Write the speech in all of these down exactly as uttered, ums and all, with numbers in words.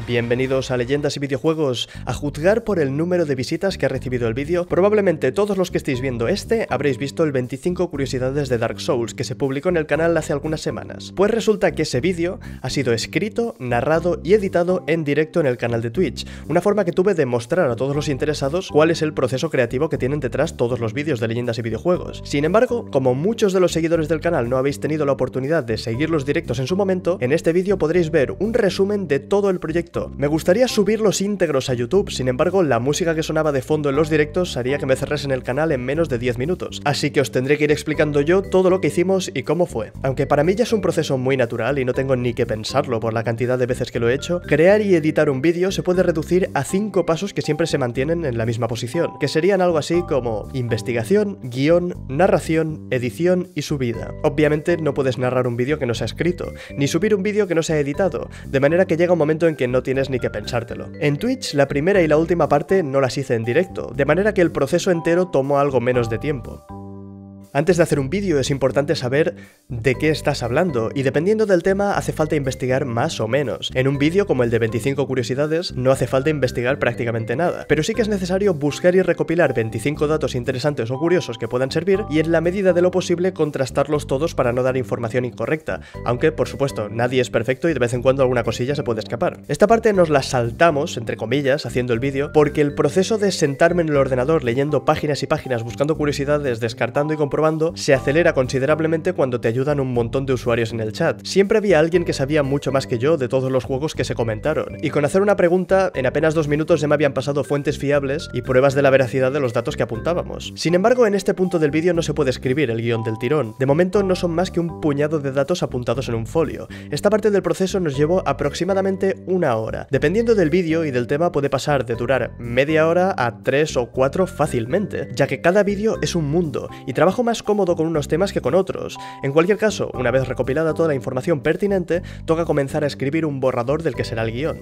Bienvenidos a Leyendas y Videojuegos. A juzgar por el número de visitas que ha recibido el vídeo, probablemente todos los que estéis viendo este habréis visto el veinticinco curiosidades de Dark Souls que se publicó en el canal hace algunas semanas. Pues resulta que ese vídeo ha sido escrito, narrado y editado en directo en el canal de Twitch, una forma que tuve de mostrar a todos los interesados cuál es el proceso creativo que tienen detrás todos los vídeos de Leyendas y Videojuegos. Sin embargo, como muchos de los seguidores del canal no habéis tenido la oportunidad de seguir los directos en su momento, en este vídeo podréis ver un resumen de todo el proyecto. Me gustaría subir los íntegros a YouTube, sin embargo la música que sonaba de fondo en los directos haría que me cerrasen el canal en menos de diez minutos, así que os tendré que ir explicando yo todo lo que hicimos y cómo fue. Aunque para mí ya es un proceso muy natural y no tengo ni que pensarlo por la cantidad de veces que lo he hecho, crear y editar un vídeo se puede reducir a cinco pasos que siempre se mantienen en la misma posición, que serían algo así como investigación, guión, narración, edición y subida. Obviamente no puedes narrar un vídeo que no se ha escrito, ni subir un vídeo que no se ha editado, de manera que llega un momento en que no tienes ni que pensártelo. En Twitch, la primera y la última parte no las hice en directo, de manera que el proceso entero tomó algo menos de tiempo. Antes de hacer un vídeo es importante saber de qué estás hablando, y dependiendo del tema hace falta investigar más o menos. En un vídeo como el de veinticinco curiosidades no hace falta investigar prácticamente nada, pero sí que es necesario buscar y recopilar veinticinco datos interesantes o curiosos que puedan servir y en la medida de lo posible contrastarlos todos para no dar información incorrecta, aunque por supuesto nadie es perfecto y de vez en cuando alguna cosilla se puede escapar. Esta parte nos la saltamos, entre comillas, haciendo el vídeo, porque el proceso de sentarme en el ordenador leyendo páginas y páginas buscando curiosidades, descartando y comprobando se acelera considerablemente cuando te ayudan un montón de usuarios en el chat. Siempre había alguien que sabía mucho más que yo de todos los juegos que se comentaron, y con hacer una pregunta, en apenas dos minutos ya me habían pasado fuentes fiables y pruebas de la veracidad de los datos que apuntábamos. Sin embargo, en este punto del vídeo no se puede escribir el guión del tirón. De momento no son más que un puñado de datos apuntados en un folio. Esta parte del proceso nos llevó aproximadamente una hora. Dependiendo del vídeo y del tema puede pasar de durar media hora a tres o cuatro fácilmente, ya que cada vídeo es un mundo, y trabajo más cómodo con unos temas que con otros. En cualquier caso, una vez recopilada toda la información pertinente, toca comenzar a escribir un borrador del que será el guión.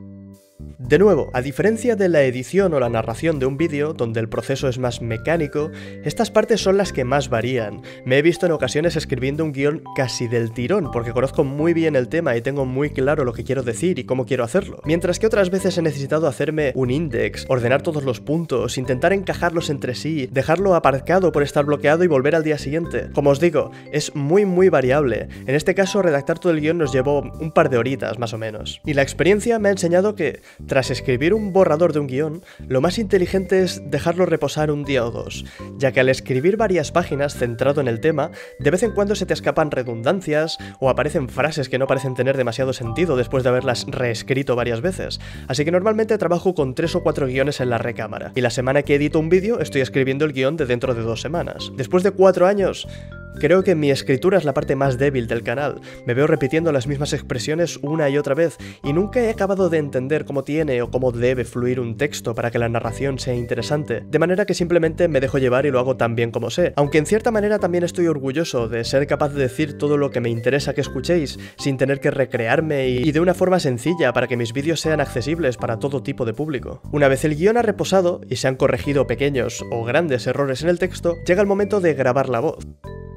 De nuevo, a diferencia de la edición o la narración de un vídeo, donde el proceso es más mecánico, estas partes son las que más varían. Me he visto en ocasiones escribiendo un guión casi del tirón, porque conozco muy bien el tema y tengo muy claro lo que quiero decir y cómo quiero hacerlo. Mientras que otras veces he necesitado hacerme un index, ordenar todos los puntos, intentar encajarlos entre sí, dejarlo aparcado por estar bloqueado y volver al día siguiente. Como os digo, es muy muy variable. En este caso, redactar todo el guión nos llevó un par de horitas más o menos. Y la experiencia me ha enseñado que, tras escribir un borrador de un guión, lo más inteligente es dejarlo reposar un día o dos, ya que al escribir varias páginas centrado en el tema, de vez en cuando se te escapan redundancias o aparecen frases que no parecen tener demasiado sentido después de haberlas reescrito varias veces, así que normalmente trabajo con tres o cuatro guiones en la recámara, y la semana que edito un vídeo estoy escribiendo el guión de dentro de dos semanas. Después de cuatro años... creo que mi escritura es la parte más débil del canal. Me veo repitiendo las mismas expresiones una y otra vez, y nunca he acabado de entender cómo tiene o cómo debe fluir un texto para que la narración sea interesante, de manera que simplemente me dejo llevar y lo hago tan bien como sé, aunque en cierta manera también estoy orgulloso de ser capaz de decir todo lo que me interesa que escuchéis, sin tener que recrearme y de una forma sencilla para que mis vídeos sean accesibles para todo tipo de público. Una vez el guión ha reposado y se han corregido pequeños o grandes errores en el texto, llega el momento de grabar la voz.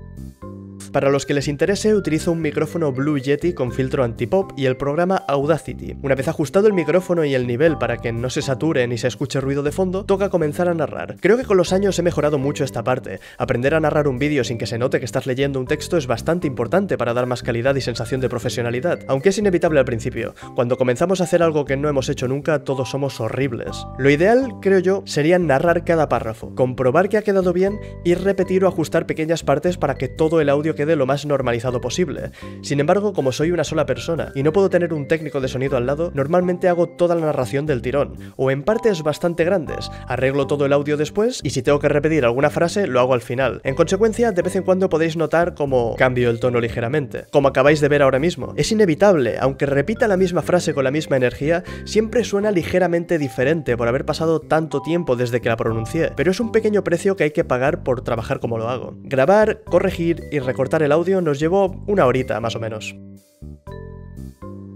Para los que les interese, utilizo un micrófono Blue Yeti con filtro anti-pop y el programa Audacity. Una vez ajustado el micrófono y el nivel para que no se sature ni se escuche ruido de fondo, toca comenzar a narrar. Creo que con los años he mejorado mucho esta parte. Aprender a narrar un vídeo sin que se note que estás leyendo un texto es bastante importante para dar más calidad y sensación de profesionalidad, aunque es inevitable al principio. Cuando comenzamos a hacer algo que no hemos hecho nunca, todos somos horribles. Lo ideal, creo yo, sería narrar cada párrafo, comprobar que ha quedado bien y repetir o ajustar pequeñas partes para que todo el audio quede lo más normalizado posible. Sin embargo, como soy una sola persona y no puedo tener un técnico de sonido al lado, normalmente hago toda la narración del tirón, o en partes bastante grandes, arreglo todo el audio después y si tengo que repetir alguna frase lo hago al final. En consecuencia, de vez en cuando podéis notar cómo cambio el tono ligeramente, como acabáis de ver ahora mismo. Es inevitable, aunque repita la misma frase con la misma energía, siempre suena ligeramente diferente por haber pasado tanto tiempo desde que la pronuncié, pero es un pequeño precio que hay que pagar por trabajar como lo hago. Grabar, corregir y recortar el audio nos llevó una horita más o menos.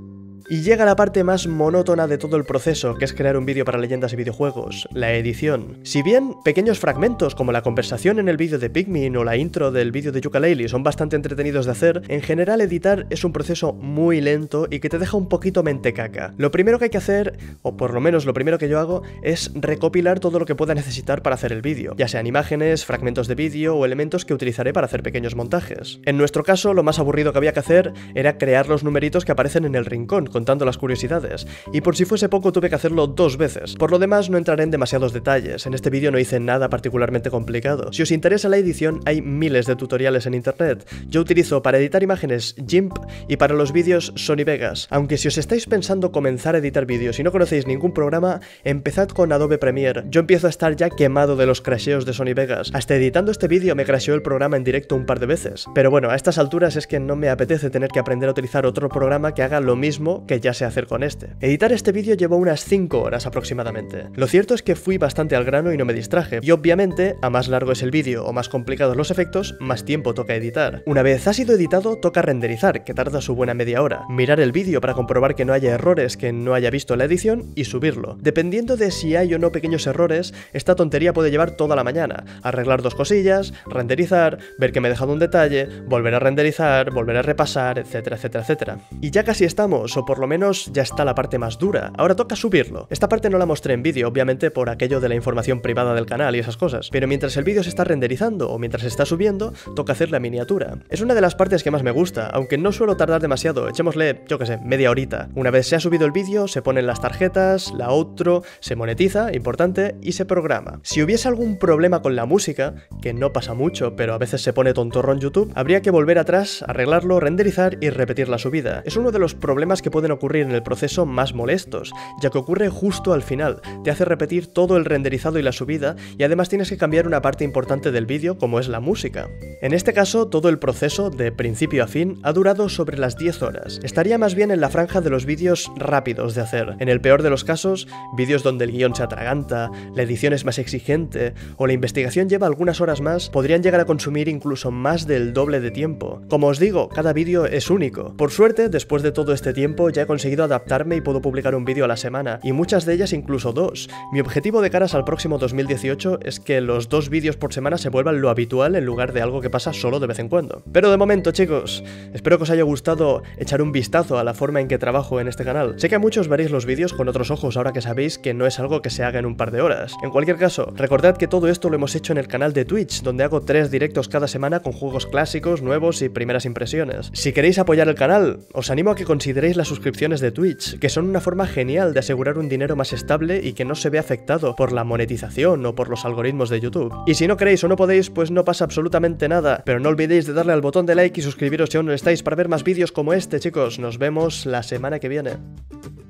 Y llega la parte más monótona de todo el proceso, que es crear un vídeo para leyendas y videojuegos, la edición. Si bien pequeños fragmentos como la conversación en el vídeo de Pikmin o la intro del vídeo de Yooka-Laylee son bastante entretenidos de hacer, en general editar es un proceso muy lento y que te deja un poquito mentecaca. Lo primero que hay que hacer, o por lo menos lo primero que yo hago, es recopilar todo lo que pueda necesitar para hacer el vídeo, ya sean imágenes, fragmentos de vídeo o elementos que utilizaré para hacer pequeños montajes. En nuestro caso, lo más aburrido que había que hacer era crear los numeritos que aparecen en el rincón, contando las curiosidades, y por si fuese poco tuve que hacerlo dos veces. Por lo demás, no entraré en demasiados detalles, en este vídeo no hice nada particularmente complicado. Si os interesa la edición, hay miles de tutoriales en internet. Yo utilizo para editar imágenes GIMP y para los vídeos Sony Vegas, aunque si os estáis pensando comenzar a editar vídeos y no conocéis ningún programa, empezad con Adobe Premiere. Yo empiezo a estar ya quemado de los crasheos de Sony Vegas. Hasta editando este vídeo me crasheó el programa en directo un par de veces. Pero bueno, a estas alturas es que no me apetece tener que aprender a utilizar otro programa que haga lo mismo que ya sé hacer con este. Editar este vídeo llevó unas cinco horas aproximadamente. Lo cierto es que fui bastante al grano y no me distraje, y obviamente, a más largo es el vídeo o más complicados los efectos, más tiempo toca editar. Una vez ha sido editado, toca renderizar, que tarda su buena media hora, mirar el vídeo para comprobar que no haya errores que no haya visto en la edición y subirlo. Dependiendo de si hay o no pequeños errores, esta tontería puede llevar toda la mañana, arreglar dos cosillas, renderizar, ver que me he dejado un detalle, volver a renderizar, volver a repasar, etcétera, etcétera, etcétera. Y ya casi estamos, o por lo menos ya está la parte más dura, ahora toca subirlo. Esta parte no la mostré en vídeo, obviamente por aquello de la información privada del canal y esas cosas, pero mientras el vídeo se está renderizando o mientras se está subiendo, toca hacer la miniatura. Es una de las partes que más me gusta, aunque no suelo tardar demasiado, echémosle, yo que sé, media horita. Una vez se ha subido el vídeo, se ponen las tarjetas, la outro, se monetiza, importante, y se programa. Si hubiese algún problema con la música, que no pasa mucho, pero a veces se pone tontorro en YouTube, habría que volver atrás, arreglarlo, renderizar y repetir la subida. Es uno de los problemas que pueden ocurrir en el proceso más molestos, ya que ocurre justo al final, te hace repetir todo el renderizado y la subida, y además tienes que cambiar una parte importante del vídeo como es la música. En este caso, todo el proceso, de principio a fin, ha durado sobre las diez horas. Estaría más bien en la franja de los vídeos rápidos de hacer. En el peor de los casos, vídeos donde el guión se atraganta, la edición es más exigente, o la investigación lleva algunas horas más, podrían llegar a consumir incluso más del doble de tiempo. Como os digo, cada vídeo es único. Por suerte, después de todo este tiempo, ya he conseguido adaptarme y puedo publicar un vídeo a la semana, y muchas de ellas incluso dos. Mi objetivo de caras al próximo dos mil dieciocho es que los dos vídeos por semana se vuelvan lo habitual en lugar de algo que pasa solo de vez en cuando. Pero de momento, chicos, espero que os haya gustado echar un vistazo a la forma en que trabajo en este canal. Sé que a muchos veréis los vídeos con otros ojos ahora que sabéis que no es algo que se haga en un par de horas. En cualquier caso, recordad que todo esto lo hemos hecho en el canal de Twitch, donde hago tres directos cada semana con juegos clásicos, nuevos y primeras impresiones. Si queréis apoyar el canal, os animo a que consideréis las suscripciones de Twitch, que son una forma genial de asegurar un dinero más estable y que no se ve afectado por la monetización o por los algoritmos de YouTube. Y si no queréis o no podéis, pues no pasa absolutamente nada, pero no olvidéis de darle al botón de like y suscribiros si aún no estáis para ver más vídeos como este, chicos. Nos vemos la semana que viene.